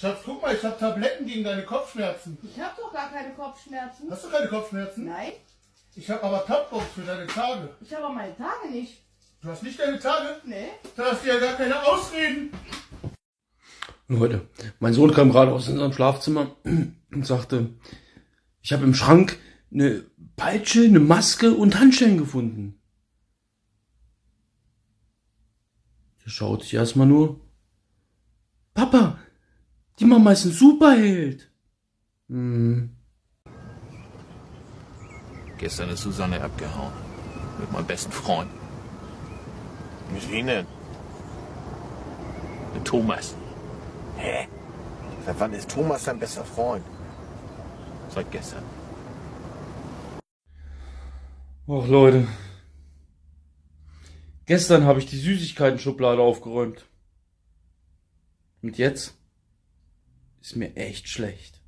Schatz, guck mal, ich habe Tabletten gegen deine Kopfschmerzen. Ich habe doch gar keine Kopfschmerzen. Hast du keine Kopfschmerzen? Nein. Ich habe aber Topbox für deine Tage. Ich habe meine Tage nicht. Du hast nicht deine Tage? Nee. Da hast du ja gar keine Ausreden. Leute, mein Sohn kam gerade aus unserem Schlafzimmer und sagte, ich habe im Schrank eine Peitsche, eine Maske und Handschellen gefunden. Der schaut sich erstmal nur. Papa, die Mama ist ein Superheld. Gestern ist Susanne abgehauen. Mit meinem besten Freund. Mit wem denn? Mit Thomas. Hä? Seit wann ist Thomas dein bester Freund? Seit gestern. Och Leute. Gestern habe ich die Süßigkeiten-Schublade aufgeräumt. Und jetzt ist mir echt schlecht.